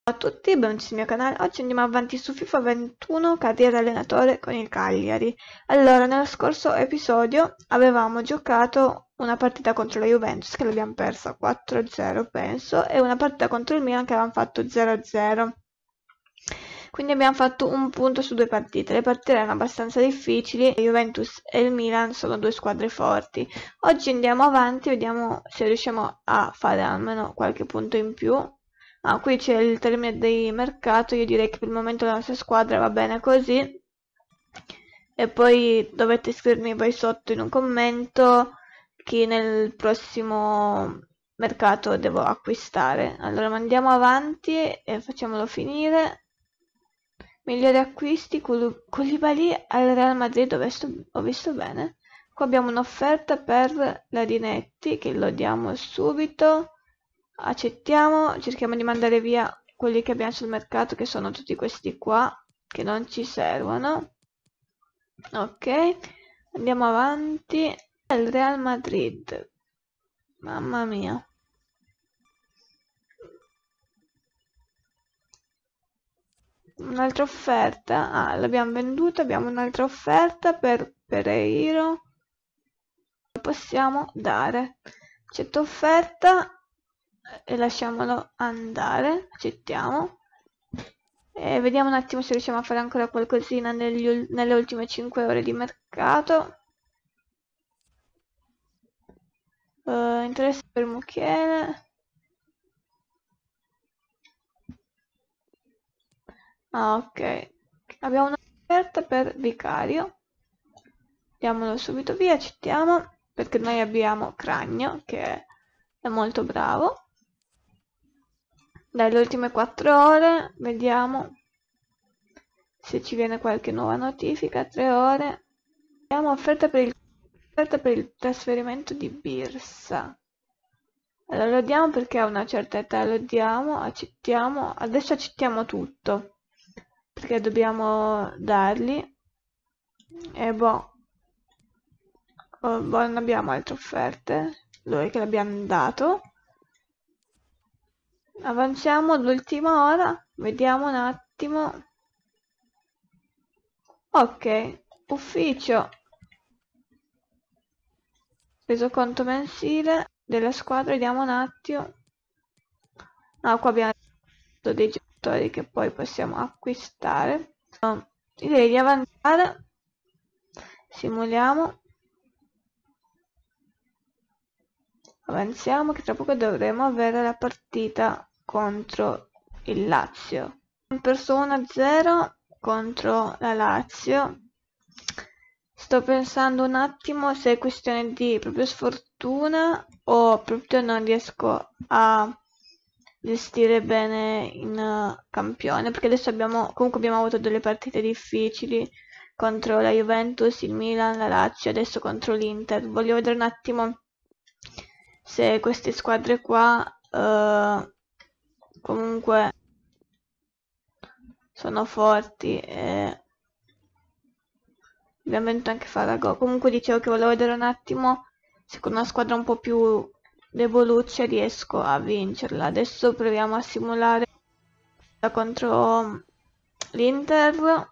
Ciao a tutti, benvenuti sul mio canale. Oggi andiamo avanti su FIFA 21 carriera allenatore con il Cagliari. Allora, nello scorso episodio avevamo giocato una partita contro la Juventus che l'abbiamo persa 4-0 penso, e una partita contro il Milan che avevamo fatto 0-0. Quindi abbiamo fatto un punto su due partite. Le partite erano abbastanza difficili, la Juventus e il Milan sono due squadre forti. Oggi andiamo avanti, vediamo se riusciamo a fare almeno qualche punto in più. Qui c'è il termine di mercato, io direi che per il momento la nostra squadra va bene così. E poi dovete scrivermi voi sotto in un commento chi nel prossimo mercato devo acquistare. Allora andiamo avanti e facciamolo finire. Migliori acquisti, Koulibaly al Real Madrid, ho visto bene. Qua abbiamo un'offerta per Larinetti che lo diamo subito. Accettiamo, cerchiamo di mandare via quelli che abbiamo sul mercato, che sono tutti questi qua, che non ci servono. Ok, andiamo avanti. Il Real Madrid, mamma mia. Un'altra offerta, l'abbiamo venduta, abbiamo un'altra offerta per Pereiro. Lo possiamo dare. Accetto offerta e lasciamolo andare, accettiamo. E vediamo un attimo se riusciamo a fare ancora qualcosina nelle ultime 5 ore di mercato. Interesse per Mukiele. Ok. Abbiamo un'offerta per Vicario. Diamolo subito via, accettiamo, perché noi abbiamo Cragno, che è molto bravo. Dalle ultime 4 ore, vediamo se ci viene qualche nuova notifica. 3 ore. Abbiamo offerta per il trasferimento di Birsa. Allora lo diamo perché a una certa età, lo diamo, accettiamo. Adesso accettiamo tutto, perché dobbiamo dargli. E boh, non abbiamo altre offerte, lui che l'abbiamo dato. Avanziamo l'ultima ora, vediamo un attimo. Ok, ufficio, resoconto mensile della squadra, vediamo un attimo. Qua abbiamo dei giocatori che poi possiamo acquistare. Direi di avanzare, simuliamo, avanziamo che tra poco dovremo avere la partita contro il Lazio. Ho perso 1-0 contro la Lazio. Sto pensando un attimo se è questione di proprio sfortuna o proprio non riesco a gestire bene in campione, perché adesso comunque abbiamo avuto delle partite difficili contro la Juventus, il Milan, la Lazio, adesso contro l'Inter. Voglio vedere un attimo se queste squadre qua comunque sono forti e abbiamo vinto anche Farago. Comunque dicevo che volevo vedere un attimo se con una squadra un po' più deboluccia riesco a vincerla. Adesso proviamo a simulare contro l'Inter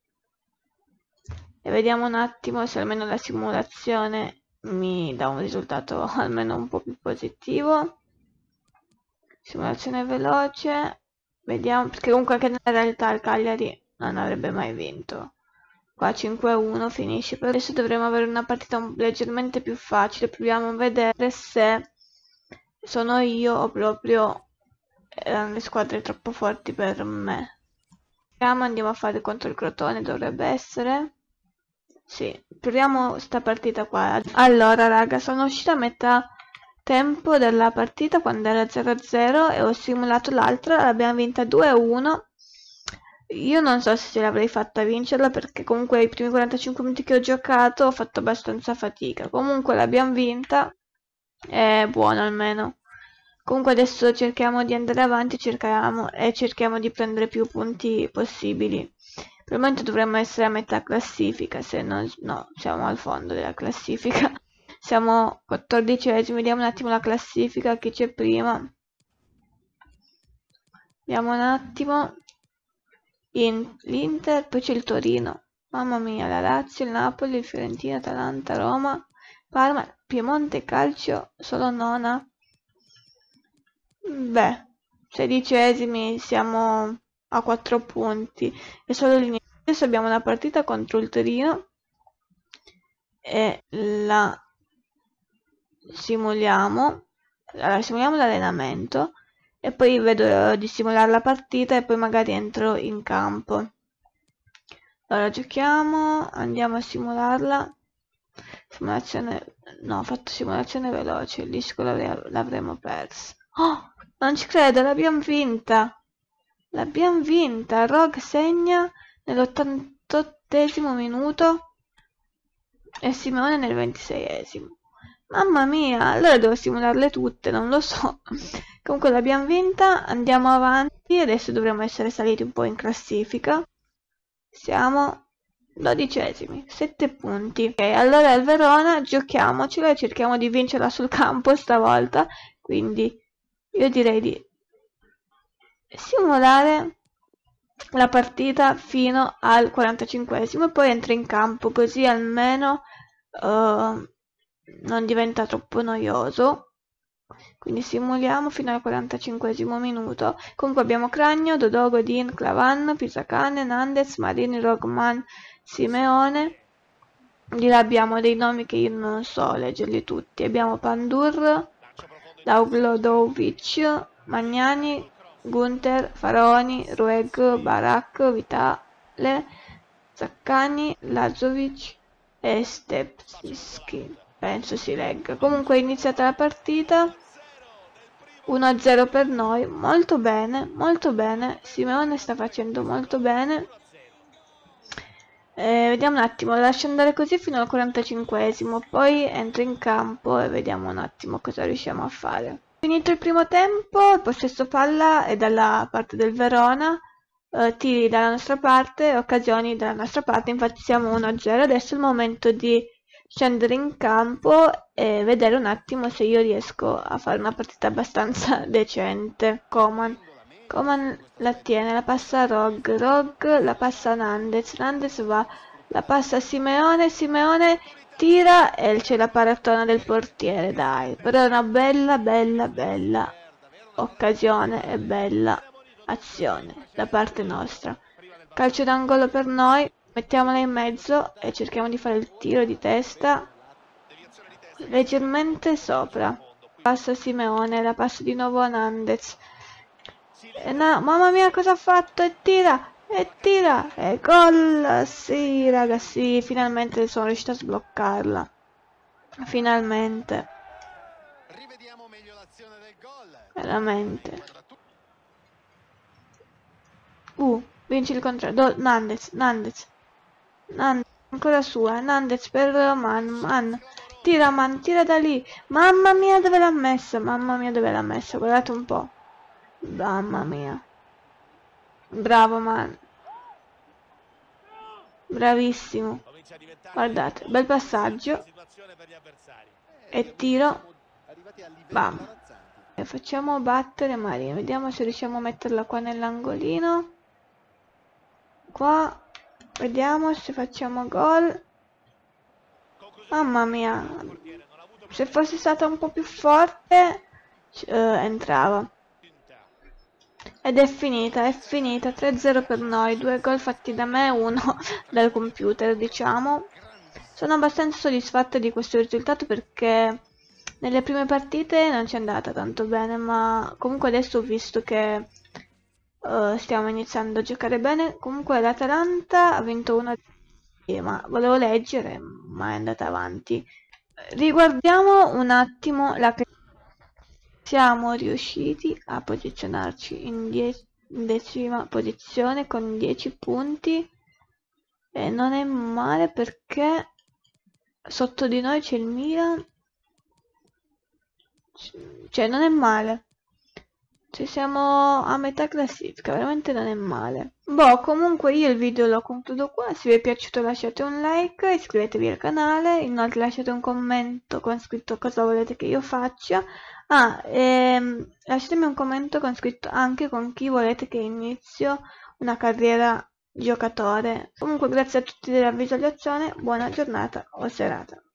e vediamo un attimo se almeno la simulazione mi dà un risultato almeno un po' più positivo. Simulazione veloce, vediamo, perché comunque anche nella realtà il Cagliari non avrebbe mai vinto. Qua 5-1 finisce, per adesso dovremo avere una partita leggermente più facile. Proviamo a vedere se sono io o proprio erano le squadre troppo forti per me. Andiamo a fare contro il Crotone, dovrebbe essere. Sì, proviamo sta partita qua. Allora raga, sono uscita a metà tempo della partita quando era 0-0 e ho simulato l'altra, l'abbiamo vinta 2-1. Io non so se ce l'avrei fatta vincerla perché comunque i primi 45 minuti che ho giocato ho fatto abbastanza fatica. Comunque l'abbiamo vinta, è buono almeno. Comunque adesso cerchiamo di andare avanti cerchiamo di prendere più punti possibili. Per il momento dovremmo essere a metà classifica, se non... no, siamo al fondo della classifica. Siamo 14esimi, vediamo un attimo la classifica, chi c'è prima. Vediamo un attimo. L'Inter, poi c'è il Torino. Mamma mia, la Lazio, il Napoli, il Fiorentina, Atalanta, Roma, Parma, Piemonte Calcio, solo nona. Beh, 16esimi, siamo a 4 punti. È solo l'inizio. Adesso abbiamo una partita contro il Torino e la simuliamo. Allora, simuliamo l'allenamento e poi vedo di simulare la partita e poi magari entro in campo. Allora giochiamo, andiamo a simularla. Simulazione, no, ho fatto simulazione veloce, il disco l'avremo perso. Oh, non ci credo, l'abbiamo vinta. L'abbiamo vinta. Rogue segna nell'88esimo minuto e Simeone nel 26esimo. Mamma mia, allora devo simularle tutte, non lo so. Comunque l'abbiamo vinta, andiamo avanti, adesso dovremmo essere saliti un po' in classifica. Siamo 12esimi, 7 punti. Ok, allora il Verona giochiamocela e cerchiamo di vincerla sul campo stavolta. Quindi io direi di simulare la partita fino al 45esimo e poi entra in campo, così almeno non diventa troppo noioso. Quindi simuliamo fino al 45esimo minuto. Comunque abbiamo Cragno, Dodò, Godin, Clavan, Pisacane, Nandez, Marini, Rogman, Simeone. Di là abbiamo dei nomi che io non so leggerli tutti. Abbiamo Pandur, Lauglodovic, Magnani, Gunther, Faraoni, Rueg, Barak, Vitale, Zaccani, Lazovic e Stepsky. Penso si legga. Comunque è iniziata la partita. 1-0 per noi, molto bene, Simeone sta facendo molto bene. Vediamo un attimo, lascio andare così fino al 45esimo, poi entro in campo e vediamo un attimo cosa riusciamo a fare. Finito il primo tempo, il possesso palla è dalla parte del Verona, tiri dalla nostra parte, occasioni dalla nostra parte, infatti siamo 1-0, adesso è il momento di scendere in campo e vedere un attimo se io riesco a fare una partita abbastanza decente. Coman la tiene, la passa a Rog la passa a Nandez va, la passa a Simeone tira e c'è la paratona del portiere, dai, però è una bella occasione e bella azione da parte nostra. Calcio d'angolo per noi, mettiamola in mezzo e cerchiamo di fare il tiro di testa leggermente sopra. Passa Simeone, la passa di nuovo a Nandez. No, mamma mia cosa ha fatto? E tira! E gol! Sì, ragazzi, finalmente sono riuscita a sbloccarla. Finalmente. Veramente. Vinci il contrario. Nandez, ancora sua, Nandez per Man. Tira da lì. Mamma mia dove l'ha messa, guardate un po'. Mamma mia. Bravo Man. Bravissimo. Guardate, bel passaggio. E tiro. Bam. E facciamo battere Maria. Vediamo se riusciamo a metterla qua nell'angolino. Qua. Vediamo se facciamo gol. Mamma mia. Se fosse stata un po' più forte entrava. Ed è finita, 3-0 per noi, 2 gol fatti da me, 1 dal computer, diciamo. Sono abbastanza soddisfatta di questo risultato perché nelle prime partite non ci è andata tanto bene, ma comunque adesso ho visto che stiamo iniziando a giocare bene. Comunque l'Atalanta ha vinto 1, ma volevo leggere, ma è andata avanti. Riguardiamo un attimo la siamo riusciti a posizionarci in 10ª posizione con 10 punti e non è male perché sotto di noi c'è il Milan, cioè non è male, cioè siamo a metà classifica, veramente non è male. Boh, comunque io il video lo concludo qua, se vi è piaciuto lasciate un like, iscrivetevi al canale, inoltre lasciate un commento con scritto cosa volete che io faccia. Lasciatemi un commento con scritto anche con chi volete che inizio una carriera giocatore. Comunque grazie a tutti della visualizzazione, buona giornata o serata.